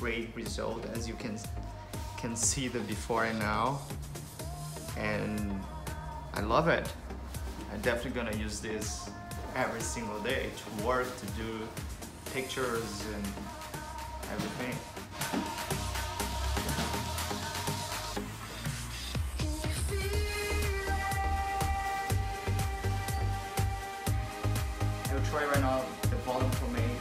great result, as you can see the before and now, and I love it. I'm definitely gonna use this every single day to work, to do pictures and everything. I'll try right now the volume for me.